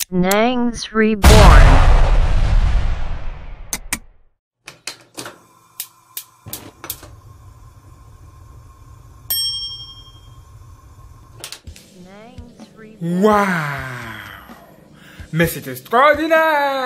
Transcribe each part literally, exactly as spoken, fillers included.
Nangs Reborn. Waouh! Mais c'est extraordinaire!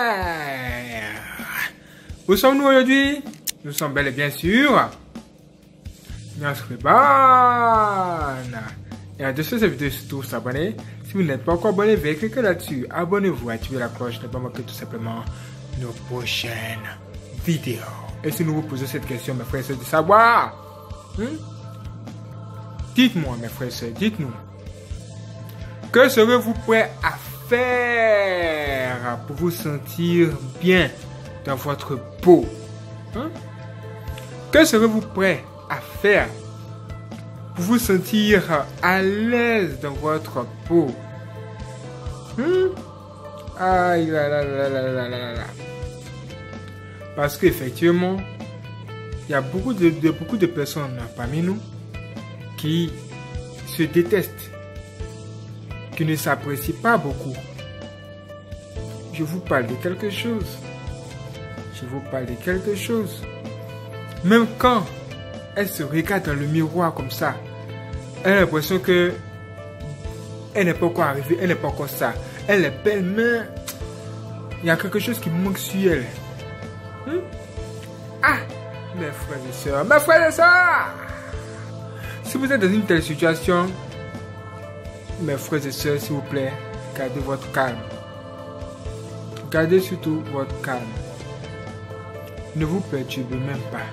Où sommes-nous aujourd'hui? Nous sommes bel et bien sûr Nangs Reborn. Et en dessous de cette vidéo, surtout s'abonner. Si vous n'êtes pas encore abonné, veuillez cliquer là-dessus. Abonnez-vous, activez la cloche, ne pas manquer tout simplement nos prochaines vidéos. Et si nous vous posons cette question, mes frères et sœurs, de savoir, hein? Dites-moi, mes frères et sœurs, dites-nous. Que serez-vous prêt à faire pour vous sentir bien dans votre peau? Hein? Que serez-vous prêt à faire pour vous sentir à l'aise dans votre peau? Hmm? Aïe là là là là là là là. Parce qu'effectivement, il y a beaucoup de, de, beaucoup de personnes parmi nous qui se détestent, qui ne s'apprécient pas beaucoup. Je vous parle de quelque chose. Je vous parle de quelque chose. Même quand elle se regarde dans le miroir comme ça, elle a l'impression que elle n'est pas encore arrivée, elle n'est pas encore ça. Elle est belle, mais il y a quelque chose qui manque sur elle. Hmm? Ah, mes frères et sœurs, mes frères et sœurs, si vous êtes dans une telle situation, mes frères et sœurs, s'il vous plaît, gardez votre calme. Gardez surtout votre calme. Ne vous perturbez même pas.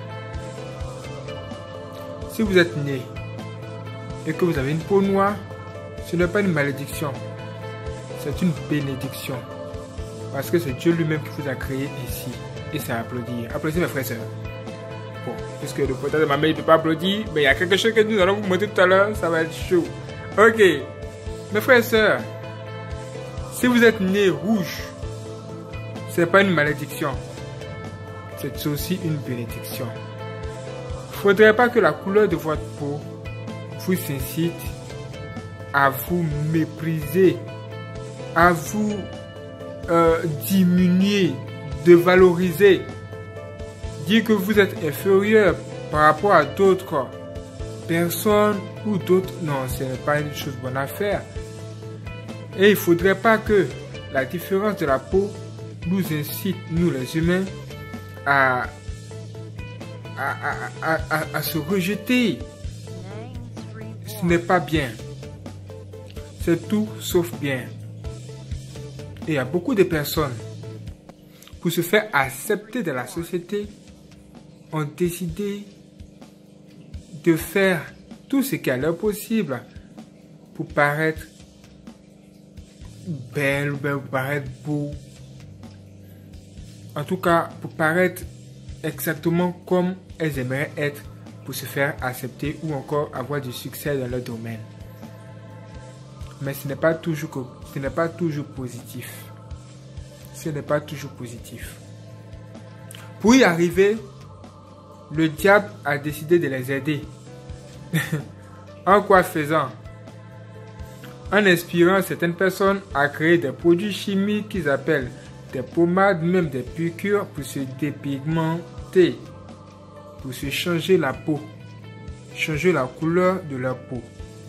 Si vous êtes né et que vous avez une peau noire, ce n'est pas une malédiction. C'est une bénédiction. Parce que c'est Dieu lui-même qui vous a créé ici. Et c'est à applaudir. Applaudissez mes frères et sœurs. Bon, puisque le portail de ma mère ne peut pas applaudir, mais il y a quelque chose que nous allons vous montrer tout à l'heure, ça va être chaud. Ok. Mes frères et sœurs, si vous êtes né rouge, ce n'est pas une malédiction. C'est aussi une bénédiction. Il ne faudrait pas que la couleur de votre peau vous incite à vous mépriser, à vous euh, diminuer, dévaloriser, dire que vous êtes inférieur par rapport à d'autres personnes ou d'autres. Non, ce n'est pas une chose bonne à faire. Et il ne faudrait pas que la différence de la peau nous incite, nous les humains, à, à, à, à, à se rejeter. Ce n'est pas bien. C'est tout sauf bien. Et il y a beaucoup de personnes, pour se faire accepter de la société, ont décidé de faire tout ce qui est leur possible pour paraître belle, pour paraître beau. En tout cas, pour paraître exactement comme elles aimeraient être pour se faire accepter ou encore avoir du succès dans leur domaine. Mais ce n'est pas toujours, ce n'est pas toujours positif. Ce n'est pas toujours positif. Pour y arriver, le diable a décidé de les aider. En quoi faisant? En inspirant certaines personnes à créer des produits chimiques qu'ils appellent des pommades, même des piqûres pour se dépigmenter, pour se changer la peau, changer la couleur de leur peau.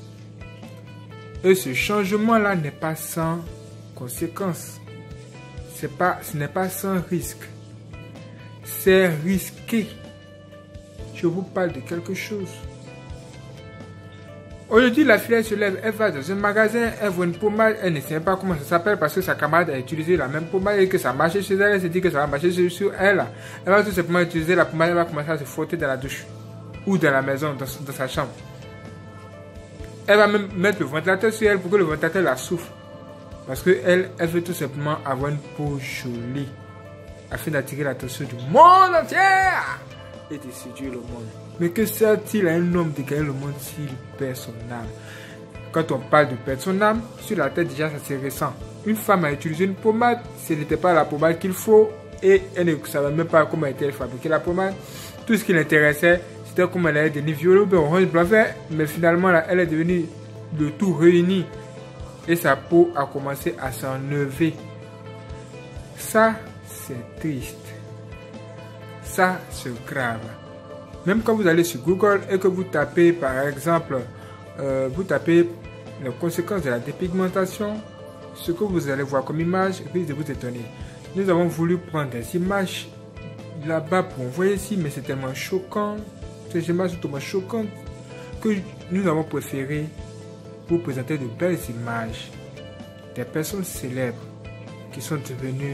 Et ce changement-là n'est pas sans conséquences. C'est pas, ce n'est pas sans risque. C'est risqué. Je vous parle de quelque chose. Aujourd'hui, la fille elle se lève, elle va dans un magasin, elle voit une pommade, elle ne sait pas comment ça s'appelle parce que sa camarade a utilisé la même pommade et que ça marchait chez elle, elle se dit que ça va marcher sur, sur elle. Elle va tout simplement utiliser la pommade, elle va commencer à se frotter dans la douche ou dans la maison, dans, dans sa chambre. Elle va même mettre le ventilateur sur elle pour que le ventilateur la souffle. Parce qu'elle elle veut tout simplement avoir une peau jolie afin d'attirer l'attention du monde entier et de séduire le monde. Mais que sert-il à un homme de gagner le monde s'il perd son âme? Quand on parle de perdre son âme, sur la tête déjà ça c'est récent. Une femme a utilisé une pommade, ce n'était pas la pommade qu'il faut et elle ne savait même pas comment était fabriquée la pommade. Tout ce qui l'intéressait, c'était comment elle allait devenir violet ou orange blanc vert, mais finalement là, elle est devenue le tout réuni. et sa peau a commencé à s'enlever. Ça, c'est triste. Ça, c'est grave. Même quand vous allez sur Google et que vous tapez, par exemple, euh, vous tapez les conséquences de la dépigmentation, ce que vous allez voir comme image risque de vous étonner. Nous avons voulu prendre des images là-bas pour envoyer ici, mais c'est tellement choquant. Ces images sont tellement choquantes que nous avons préféré vous présenter de belles images des personnes célèbres qui sont devenues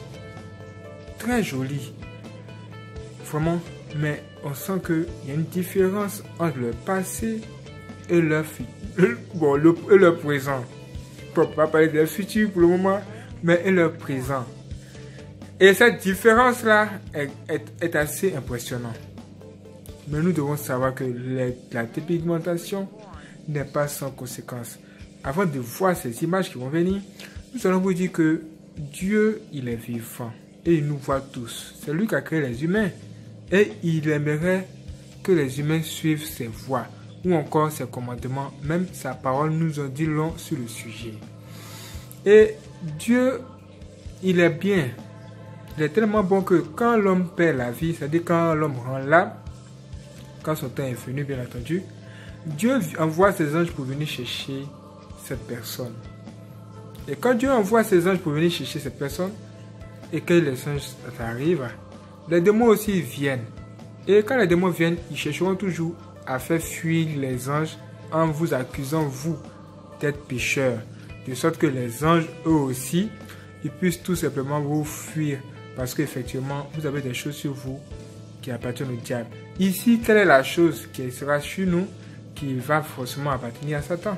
très jolies. Vraiment, mais on sent qu'il y a une différence entre le passé et leur, bon, le, et leur présent. On ne peut pas parler de leur futur pour le moment, mais et leur présent. Et cette différence-là est, est, est assez impressionnante. Mais nous devons savoir que les, la dépigmentation n'est pas sans conséquence. Avant de voir ces images qui vont venir, nous allons vous dire que Dieu, il est vivant et il nous voit tous. C'est lui qui a créé les humains et il aimerait que les humains suivent ses voies ou encore ses commandements. Même sa parole nous en dit long sur le sujet. Et Dieu, il est bien. Il est tellement bon que quand l'homme perd la vie, c'est-à-dire quand l'homme rend l'âme, quand son temps est venu, bien entendu, Dieu envoie ses anges pour venir chercher cette personne. Et quand Dieu envoie ses anges pour venir chercher cette personne, et que les anges arrivent, les démons aussi viennent. Et quand les démons viennent, ils chercheront toujours à faire fuir les anges en vous accusant, vous, d'être pécheurs. De sorte que les anges, eux aussi, ils puissent tout simplement vous fuir. Parce qu'effectivement, vous avez des choses sur vous qui appartiennent au diable. Ici, quelle est la chose qui sera sur nous qui va forcément appartenir à Satan?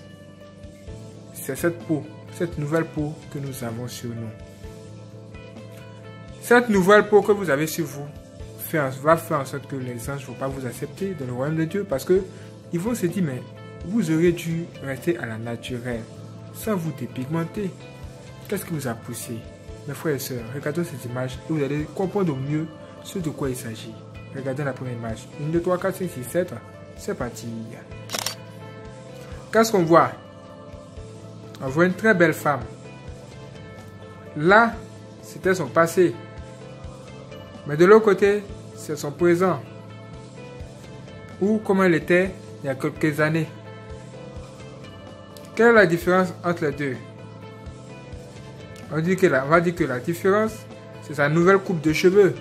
C'est cette peau, cette nouvelle peau que nous avons sur nous. Cette nouvelle peau que vous avez sur vous fait, va faire en sorte que les anges ne vont pas vous accepter dans le royaume de Dieu parce qu'ils vont se dire, mais vous auriez dû rester à la naturelle, sans vous dépigmenter. Qu'est-ce qui vous a poussé? Mes frères et sœurs, regardez ces images et vous allez comprendre au mieux ce de quoi il s'agit. Regardez la première image. une, deux, trois, quatre, cinq, six, sept. C'est parti. Qu'est-ce qu'on voit? On voit une très belle femme. Là, c'était son passé. Mais de l'autre côté, c'est son présent. Ou comment elle était il y a quelques années. Quelle est la différence entre les deux? On, dit que la, on va dire que la différence, c'est sa nouvelle coupe de cheveux.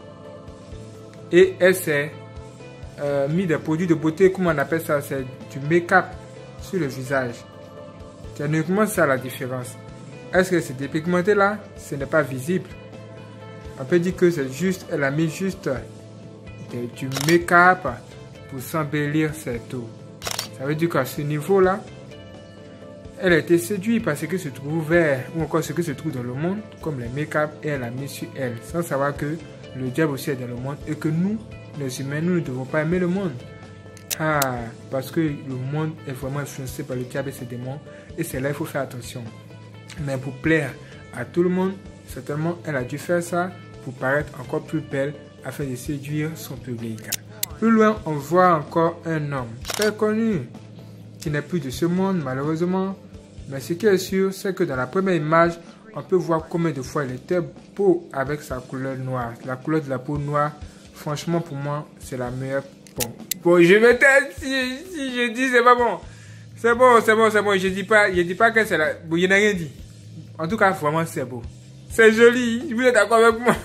Et elle s'est euh, mis des produits de beauté, comment on appelle ça? C'est du make-up sur le visage. C'est uniquement ça la différence. Est-ce que c'est dépigmenté là? Ce n'est pas visible. On peut dire que c'est juste, elle a mis juste de, du make-up pour s'embellir ses taux. Ça veut dire qu'à ce niveau-là, elle a été séduite par ce qui se trouvait, ou encore ce qui se trouve dans le monde, comme les make-up, et elle a mis sur elle, sans savoir que le diable aussi est dans le monde, et que nous, les humains, nous ne devons pas aimer le monde. Ah, parce que le monde est vraiment influencé par le diable et ses démons, et c'est là qu'il faut faire attention. Mais pour plaire à tout le monde, certainement, elle a dû faire ça pour paraître encore plus belle, afin de séduire son public. Plus loin, on voit encore un homme très connu, qui n'est plus de ce monde, malheureusement. Mais ce qui est sûr, c'est que dans la première image, on peut voir combien de fois il était beau avec sa couleur noire. La couleur de la peau noire, franchement, pour moi, c'est la meilleure. Bon, bon je vais t'être si, si je dis c'est pas bon. C'est bon, c'est bon, c'est bon. Je dis pas, je dis pas que c'est la. Bon, il n'a rien dit. En tout cas, vraiment, c'est beau. C'est joli. Vous êtes d'accord avec moi?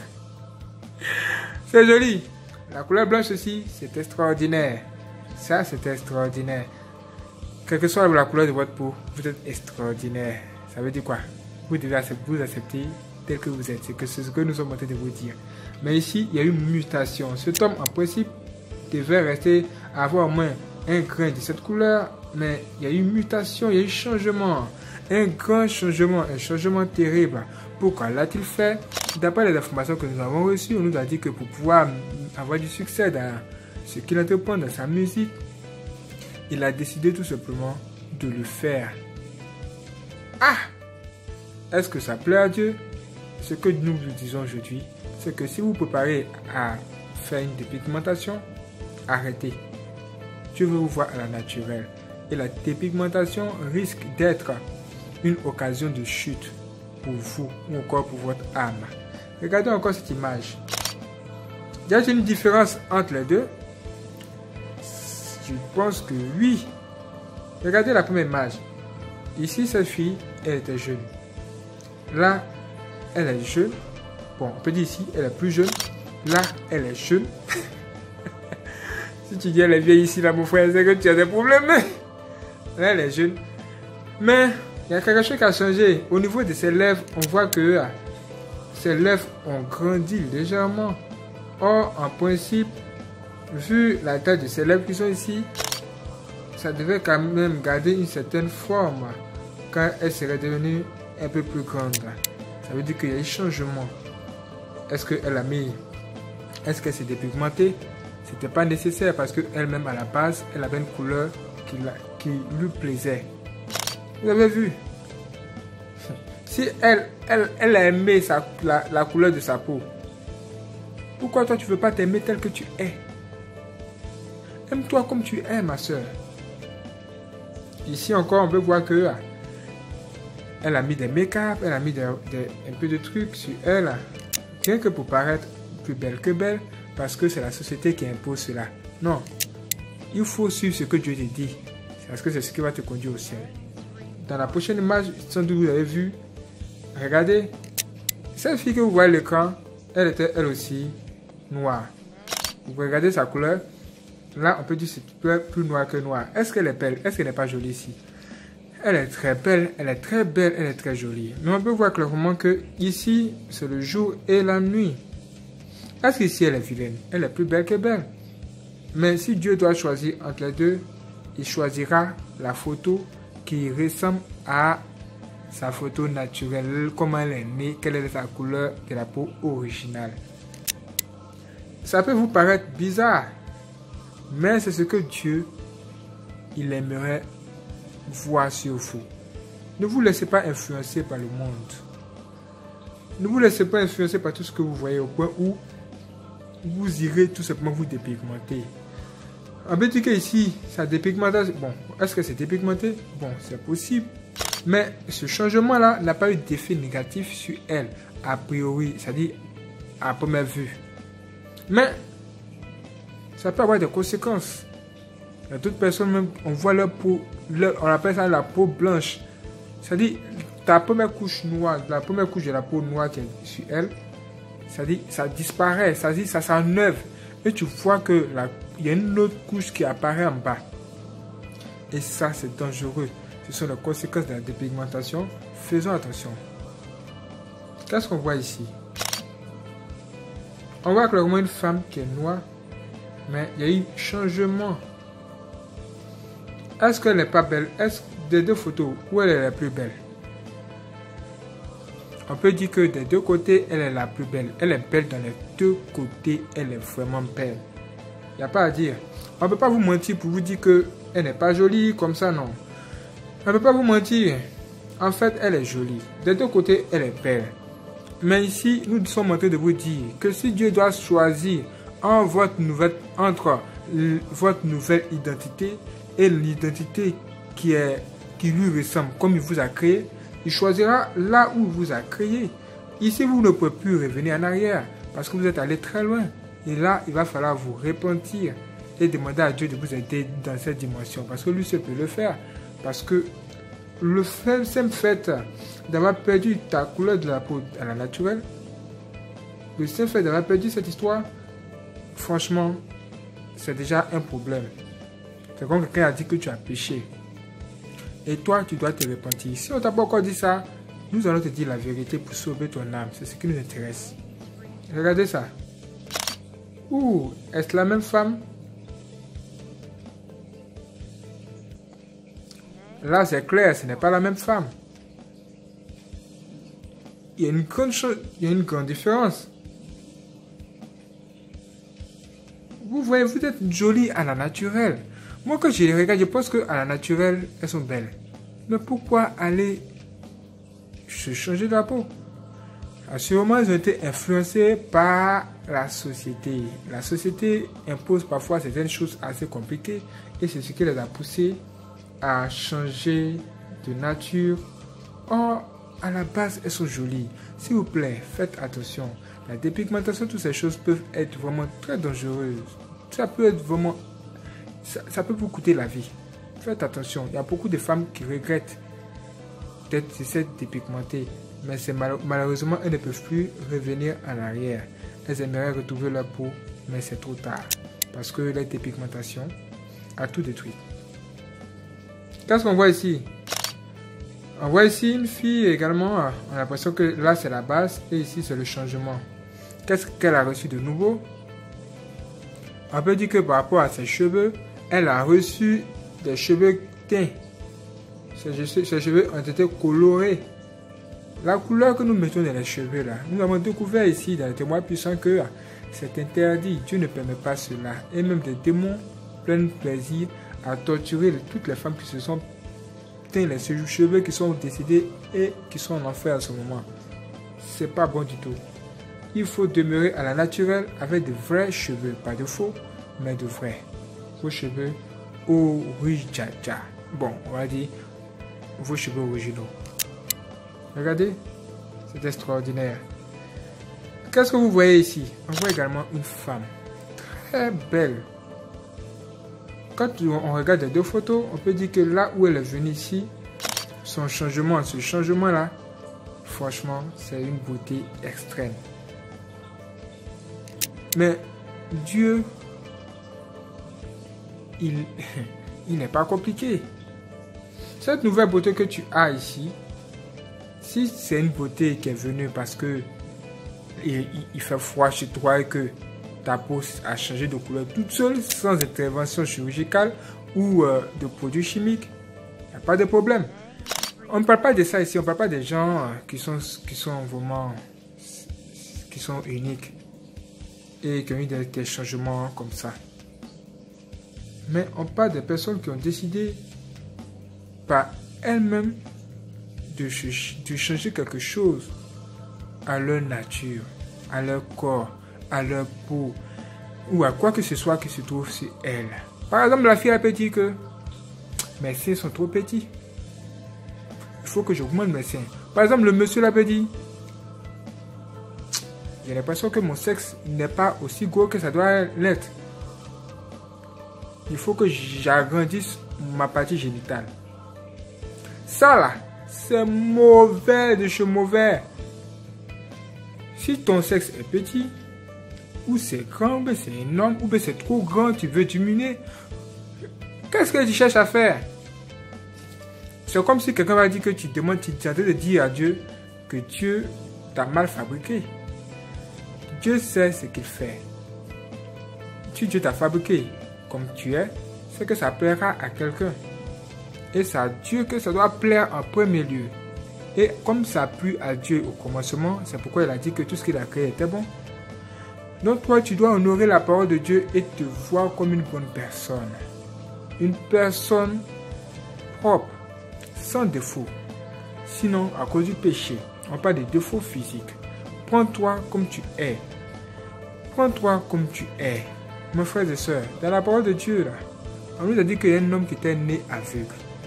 C'est joli. La couleur blanche aussi, c'est extraordinaire. Ça, c'est extraordinaire. Quelle que soit la couleur de votre peau, vous êtes extraordinaire. Ça veut dire quoi? Vous devez vous accepter tel que vous êtes. C'est ce que nous sommes en train de vous dire. Mais ici, il y a eu une mutation. Cet homme, en principe, devait rester, avoir au moins un grain de cette couleur. Mais il y a eu une mutation, il y a eu un changement. Un grand changement, un changement terrible. Pourquoi l'a-t-il fait? D'après les informations que nous avons reçues, on nous a dit que pour pouvoir avoir du succès dans ce qu'il entreprend dans sa musique, il a décidé tout simplement de le faire. Ah! Est-ce que ça plaît à Dieu? Ce que nous vous disons aujourd'hui, c'est que si vous préparez à faire une dépigmentation, arrêtez. Dieu veut vous voir à la naturelle. Et la dépigmentation risque d'être une occasion de chute pour vous ou encore pour votre âme. Regardez encore cette image. Y a-t-il une différence entre les deux? Je pense que oui. Regardez la première image. Ici, cette fille, elle était jeune. Là, elle est jeune. Bon, on peut dire ici, elle est plus jeune. Là, elle est jeune. Si tu dis elle est vieille ici, là, mon frère, c'est que tu as des problèmes. Là, elle est jeune. Mais, il y a quelque chose qui a changé. Au niveau de ses lèvres, on voit que ses lèvres ont grandi légèrement. Or, en principe, vu la taille de ses lèvres qui sont ici, ça devait quand même garder une certaine forme quand elle serait devenue un peu plus grande. Ça veut dire qu'il y a un changement. Est-ce qu'elle a mis... Est-ce qu'elle s'est dépigmentée? C'était pas nécessaire parce qu'elle-même à la base, elle avait une couleur qui, la, qui lui plaisait. Vous avez vu? Si elle, elle, elle a aimé sa, la, la couleur de sa peau, pourquoi toi tu ne veux pas t'aimer tel que tu es? Aime-toi comme tu es, ma soeur. Ici encore, on peut voir que elle a mis des make-up, elle a mis des, des, un peu de trucs sur elle, rien que pour paraître plus belle que belle, parce que c'est la société qui impose cela. Non, il faut suivre ce que Dieu te dit, parce que c'est ce qui va te conduire au ciel. Dans la prochaine image, sans doute vous avez vu, regardez, cette fille que vous voyez à l'écran, elle était elle aussi noire. Vous regardez sa couleur, là on peut dire que c'est plus noir que noir. Est-ce qu'elle est belle? Est-ce qu'elle n'est pas jolie ici? Elle est très belle, elle est très belle, elle est très jolie. Mais on peut voir clairement que ici, c'est le jour et la nuit. Est-ce qu'ici elle est vilaine? Elle est plus belle que belle. Mais si Dieu doit choisir entre les deux, il choisira la photo qui ressemble à sa photo naturelle, comment elle est née, quelle est sa couleur de la peau originale. Ça peut vous paraître bizarre, mais c'est ce que Dieu, il aimerait voir sur vous. Ne vous laissez pas influencer par le monde. Ne vous laissez pas influencer par tout ce que vous voyez au point où vous irez tout simplement vous dépigmenter. On peut dire qu'ici, ça dépigmentation. Bon, est-ce que c'est dépigmenté? Bon, c'est possible. Mais ce changement-là n'a pas eu d'effet négatif sur elle, a priori, c'est-à-dire à première vue. Mais ça peut avoir des conséquences. Il y a d'autres personnes, même, on voit leur peau, leur, on appelle ça la peau blanche. C'est-à-dire, ta première couche noire, la première couche de la peau noire qui est sur elle, c'est-à-dire, ça disparaît, c'est-à-dire, ça s'enlève. Et tu vois que la, il y a une autre couche qui apparaît en bas. Et ça, c'est dangereux. Ce sont les conséquences de la dépigmentation. Faisons attention. Qu'est-ce qu'on voit ici? On voit clairement une femme qui est noire, mais il y a eu changement. Est-ce qu'elle n'est pas belle? Est-ce des deux photos, où elle est la plus belle? On peut dire que des deux côtés, elle est la plus belle. Elle est belle dans les deux côtés, elle est vraiment belle. Il n'y a pas à dire. On ne peut pas vous mentir pour vous dire qu'elle n'est pas jolie comme ça, non. On ne peut pas vous mentir. En fait, elle est jolie. Des deux côtés, elle est belle. Mais ici, nous sommes en train de vous dire que si Dieu doit choisir en votre nouvelle, entre votre nouvelle identité et l'identité qui, est, qui lui ressemble, comme il vous a créé, il choisira là où il vous a créé. Ici, vous ne pouvez plus revenir en arrière parce que vous êtes allé très loin. Et là, il va falloir vous repentir et demander à Dieu de vous aider dans cette dimension. Parce que lui seul peut le faire. Parce que le simple fait d'avoir perdu ta couleur de la peau à la naturelle, le simple fait d'avoir perdu cette histoire, franchement, c'est déjà un problème. C'est comme quelqu'un a dit que tu as péché. Et toi, tu dois te repentir. Si on ne t'a pas encore dit ça, nous allons te dire la vérité pour sauver ton âme. C'est ce qui nous intéresse. Regardez ça. Ouh, est-ce la même femme? Là, c'est clair, ce n'est pas la même femme. Il y a une grande chose, il y a une grande différence. Vous voyez, vous êtes jolie à la naturelle. Moi, quand je les regarde, je pense qu'à la naturelle, elles sont belles. Mais pourquoi aller se changer de la peau? Assurément, ils ont été influencés par la société. La société impose parfois certaines choses assez compliquées et c'est ce qui les a poussés à changer de nature Or, à la base, elles sont jolies. S'il vous plaît, faites attention. La dépigmentation, toutes ces choses peuvent être vraiment très dangereuses. Ça peut être vraiment... Ça, ça peut vous coûter la vie. Faites attention. Il y a beaucoup de femmes qui regrettent d'être s'être dépigmentées. Mais c'est mal, malheureusement, elles ne peuvent plus revenir en arrière. Elles aimeraient retrouver leur peau, mais c'est trop tard. Parce que la dépigmentation a tout détruit. Qu'est-ce qu'on voit ici? On voit ici une fille également. On a l'impression que là, c'est la base. Et ici, c'est le changement. Qu'est-ce qu'elle a reçu de nouveau? On peut dire que par rapport à ses cheveux, elle a reçu des cheveux teints. Ses, ses cheveux ont été colorés. La couleur que nous mettons dans les cheveux là, nous avons découvert ici dans les témoins puissants que c'est interdit. Dieu ne permet pas cela. Et même des démons prennent plaisir à torturer toutes les femmes qui se sont teints les cheveux, qui sont décédés et qui sont en enfer à ce moment. C'est pas bon du tout. Il faut demeurer à la naturelle avec de vrais cheveux, pas de faux, mais de vrais. Vos cheveux originaux. Bon, on va dire vos cheveux originaux. Regardez, c'est extraordinaire. Qu'est-ce que vous voyez ici? On voit également une femme très belle. Quand on regarde les deux photos, on peut dire que là où elle est venue ici, son changement, ce changement-là, franchement, c'est une beauté extrême. Mais Dieu, il, il n'est pas compliqué. Cette nouvelle beauté que tu as ici, si c'est une beauté qui est venue parce que il, il fait froid chez toi et que ta peau a changé de couleur toute seule, sans intervention chirurgicale ou euh, de produits chimiques, il n'y a pas de problème. On ne parle pas de ça ici, on ne parle pas des gens euh, qui, sont, qui sont vraiment qui sont uniques et qui ont eu des, des changements comme ça. Mais on parle des personnes qui ont décidé par elles-mêmes de, de changer quelque chose à leur nature, à leur corps, à leur peau, ou à quoi que ce soit qui se trouve sur elle. Par exemple, la fille a peut dire que mes seins sont trop petits. Il faut que j'augmente mes seins. Par exemple, le monsieur l'a peut dire, j'ai l'impression que mon sexe n'est pas aussi gros que ça doit l'être. Il faut que j'agrandisse ma partie génitale. Ça là, c'est mauvais de chez mauvais. Si ton sexe est petit, ou c'est grand, ou c'est énorme, ou c'est trop grand, tu veux diminuer, qu'est-ce que tu cherches à faire? C'est comme si quelqu'un va dire que tu demandes, tu es en train de dire à Dieu que Dieu t'a mal fabriqué. Dieu sait ce qu'il fait. Si Dieu t'a fabriqué comme tu es, c'est que ça plaira à quelqu'un. Et c'est à Dieu que ça doit plaire en premier lieu. Et comme ça a plu à Dieu au commencement, c'est pourquoi il a dit que tout ce qu'il a créé était bon. Donc toi, tu dois honorer la parole de Dieu et te voir comme une bonne personne. Une personne propre, sans défaut. Sinon, à cause du péché, on parle de défauts physiques. Prends-toi comme tu es. Prends-toi comme tu es. Mes frères et sœurs, dans la parole de Dieu, là, on nous a dit qu'il y a un homme qui était né aveugle.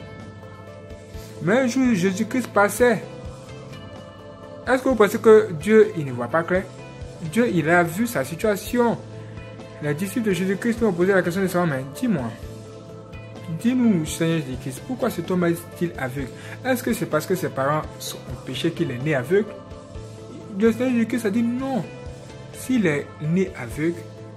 Mais un jour, Jésus-Christ passait. Est-ce que vous pensez que Dieu, il ne voit pas clair? Dieu, il a vu sa situation. Les disciples de Jésus-Christ lui ont posé la question de savoir, mais dis-moi, dis-nous, Seigneur Jésus-Christ, pourquoi cet homme est-il aveugle? Est-ce que c'est parce que ses parents ont péché qu'il est né aveugle? Le Seigneur Jésus-Christ a dit non. S'il est né aveugle,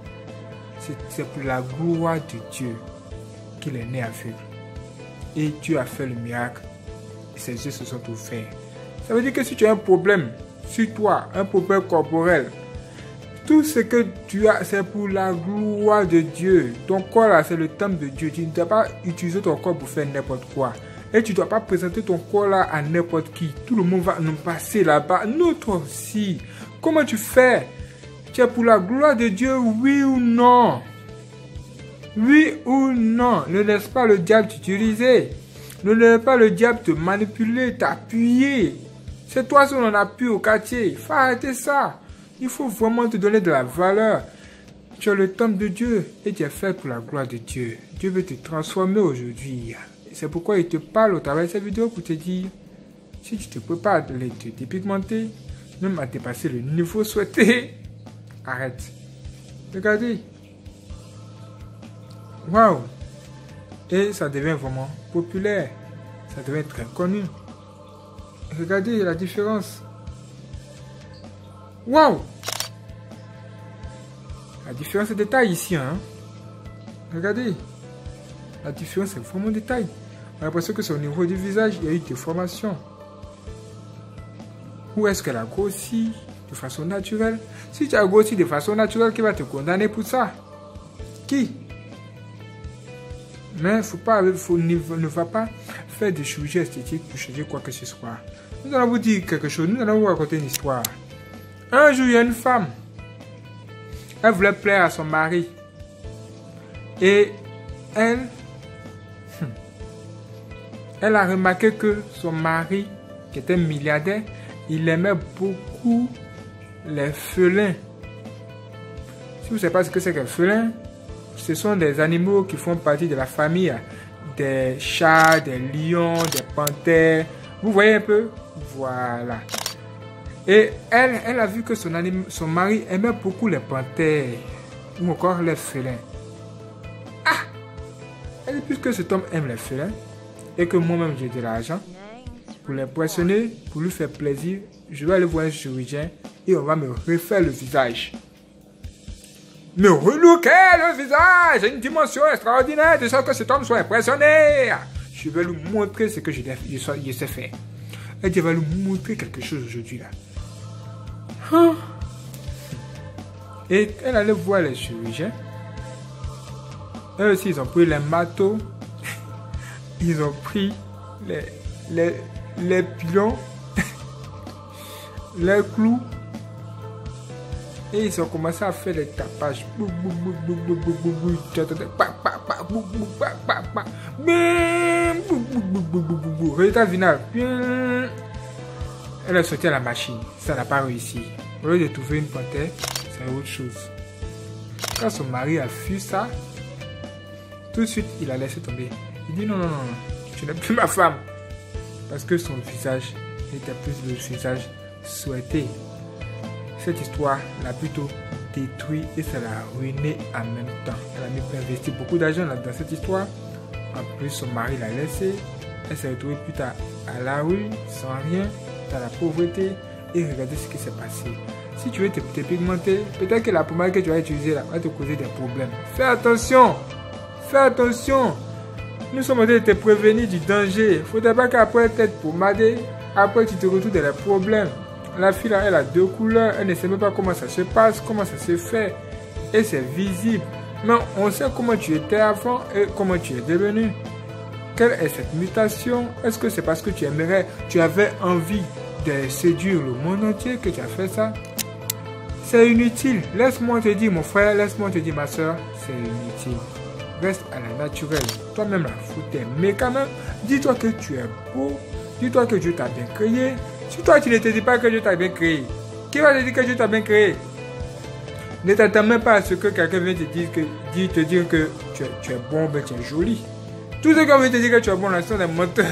c'est pour la gloire de Dieu qu'il est né aveugle. Et Dieu a fait le miracle. Et ses yeux se sont ouverts. Ça veut dire que si tu as un problème sur toi, un problème corporel, tout ce que tu as, c'est pour la gloire de Dieu. Ton corps là, c'est le temple de Dieu. Tu ne dois pas utiliser ton corps pour faire n'importe quoi. Et tu ne dois pas présenter ton corps là à n'importe qui. Tout le monde va nous passer là-bas. Nous, toi aussi. Comment tu fais? Tu es pour la gloire de Dieu, oui ou non? Oui ou non? Ne laisse pas le diable t'utiliser. Ne laisse pas le diable te manipuler, t'appuyer. C'est toi seul en appui au quartier. Il faut arrêter ça. Il faut vraiment te donner de la valeur. Tu es le temple de Dieu et tu es fait pour la gloire de Dieu. Dieu veut te transformer aujourd'hui. C'est pourquoi il te parle au travers de cette vidéo pour te dire, Si tu ne peux pas te dépigmenter, même à dépasser le niveau souhaité, arrête. Regardez. Waouh. Et ça devient vraiment populaire. Ça devient très connu. Regardez la différence. Waouh. La différence est de taille ici. Hein? Regardez. La différence est vraiment de taille. On a l'impression que c'est au niveau du visage, il y a eu des formations. Ou est-ce qu'elle a grossi de façon naturelle? Si tu as grossi de façon naturelle, qui va te condamner pour ça? Qui? Mais faut pas, faut, ne, ne va pas faire des chirurgies esthétiques pour changer quoi que ce soit. Nous allons vous dire quelque chose, nous allons vous raconter une histoire. Un jour, il y a une femme. Elle voulait plaire à son mari. Et elle... Elle a remarqué que son mari, qui était milliardaire, il aimait beaucoup les félins. Si vous ne savez pas ce que c'est qu'un félin, ce sont des animaux qui font partie de la famille des chats, des lions, des panthères. Vous voyez un peu? Voilà. Et elle, elle a vu que son, anim, son mari aimait beaucoup les panthères ou encore les félins. Ah! Elle dit, puisque cet homme aime les félins, et que moi-même j'ai de l'argent pour l'impressionner, pour lui faire plaisir, je vais aller voir un chirurgien et on va me refaire le visage. Me relooker le visage, j'ai une dimension extraordinaire de sorte que cet homme soit impressionné. Je vais lui montrer ce que je, je, je sais faire. Et je vais lui montrer quelque chose aujourd'hui là. Hein? Et elle allait voir les chirurgiens. Eux aussi ils ont pris les marteaux. Ils ont pris les, les, les pilons, les clous, et ils ont commencé à faire des tapages. Résultat final. Elle a sauté à la machine. Ça n'a pas réussi. Au lieu de trouver une panthère, c'est autre chose. Quand son mari a vu ça, tout de suite, il a laissé tomber. Il dit non, non, non, tu n'es plus ma femme. Parce que son visage n'était plus le visage souhaité. Cette histoire l'a plutôt détruit et ça l'a ruiné en même temps. Elle a même investi beaucoup d'argent dans cette histoire. En plus, son mari l'a laissé. Elle s'est retrouvée plus tard à la rue, sans rien, dans la pauvreté. Et regardez ce qui s'est passé. Si tu veux te dépigmenter, peut-être que la pommade que tu vas utiliser là va te causer des problèmes. Fais attention. Fais attention. Nous sommes en train de te prévenir du danger. Il ne faudrait pas qu'après être pommadé, après tu te retrouves dans les problèmes. La fille là, elle a deux couleurs. Elle ne sait même pas comment ça se passe, comment ça se fait. Et c'est visible. Mais on sait comment tu étais avant et comment tu es devenu. Quelle est cette mutation? Est-ce que c'est parce que tu aimerais, tu avais envie de séduire le monde entier que tu as fait ça? C'est inutile. Laisse-moi te dire, mon frère, laisse-moi te dire, ma soeur, c'est inutile. Reste à la naturelle. Toi-même, la foutaise. Mais quand même, dis-toi que tu es beau. Dis-toi que Dieu t'a bien créé. Si toi, tu ne te dis pas que Dieu t'a bien créé, qui va te dire que Dieu t'a bien créé? Ne t'attends même pas à ce que quelqu'un vienne te dire que, dit, te dire que tu es, tu es bon, ben tu es joli. Tous ceux qui ont envie de te dire que tu es bon, là, sont des menteurs.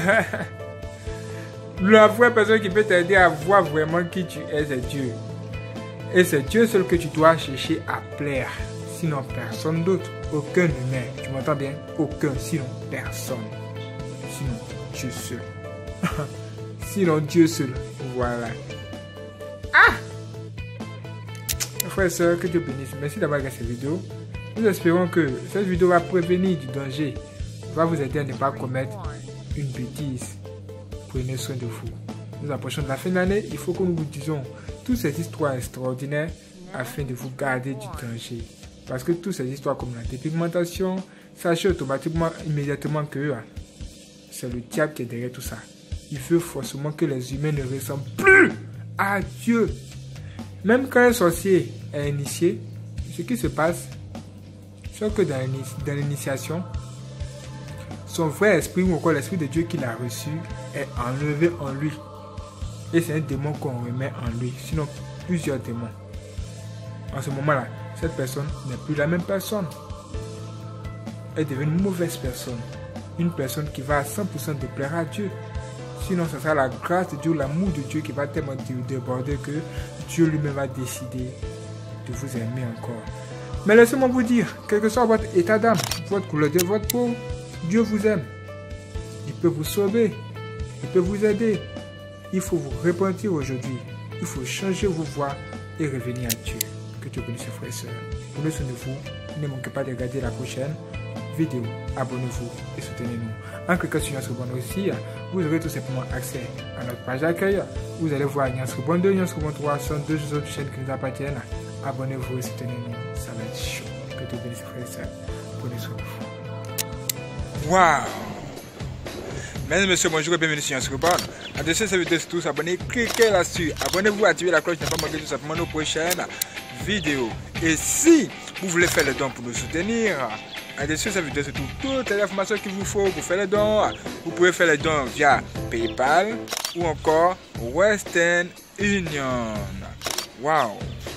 La vraie personne qui peut t'aider à voir vraiment qui tu es, c'est Dieu. Et c'est Dieu seul que tu dois chercher à plaire. Sinon, personne d'autre. Aucun humain. Tu m'entends bien? Aucun. Sinon, personne. Sinon, Dieu seul. Sinon, Dieu seul. Voilà. Ah! Frères et sœurs, que Dieu bénisse. Merci d'avoir regardé cette vidéo. Nous espérons que cette vidéo va prévenir du danger. Va vous aider à ne pas commettre une bêtise. Prenez soin de vous. Nous approchons de la fin de l'année. Il faut que nous vous disions toutes ces histoires extraordinaires afin de vous garder du danger. Parce que toutes ces histoires comme la dépigmentation, sachez automatiquement, immédiatement que c'est le diable qui est derrière tout ça. Il veut forcément que les humains ne ressemblent plus à Dieu. Même quand un sorcier est initié, ce qui se passe, c'est que dans l'initiation, son vrai esprit ou encore l'esprit de Dieu qu'il a reçu est enlevé en lui. Et c'est un démon qu'on remet en lui, sinon plusieurs démons. En ce moment-là, cette personne n'est plus la même personne. Elle devient une mauvaise personne. Une personne qui va à cent pour cent déplaire à Dieu. Sinon, ce sera la grâce de Dieu, l'amour de Dieu qui va tellement déborder que Dieu lui-même va décider de vous aimer encore. Mais laissez-moi vous dire, quel que soit votre état d'âme, votre couleur de votre peau, Dieu vous aime. Il peut vous sauver. Il peut vous aider. Il faut vous repentir aujourd'hui. Il faut changer vos voies et revenir à Dieu. Que Dieu bénisse, frères et sœurs. Prenez soin de vous. Ne manquez pas de regarder la prochaine vidéo. Abonnez-vous et soutenez-nous. En cliquant sur Nyans Rebond aussi, vous aurez tout simplement accès à notre page d'accueil. Vous allez voir Nyans Rebond deux, Nyans Rebond trois, sont deux autres chaînes qui nous appartiennent. Abonnez-vous et soutenez-nous. Ça va être chaud. Que Dieu bénisse, frères et sœurs. Prenez soin de vous. Waouh! Mesdames et messieurs, bonjour et bienvenue sur Nyans Rebond. En dessous de cette vidéo, c'est tous abonnés. Cliquez là-dessus. Abonnez-vous, activez la cloche, ne pas manquer tout simplement nos prochaines vidéos. Et si vous voulez faire le don pour nous soutenir, en dessous de cette vidéo, c'est tout, toutes les informations qu'il vous faut pour faire les dons. Vous pouvez faire les dons via PayPal ou encore Western Union. Waouh!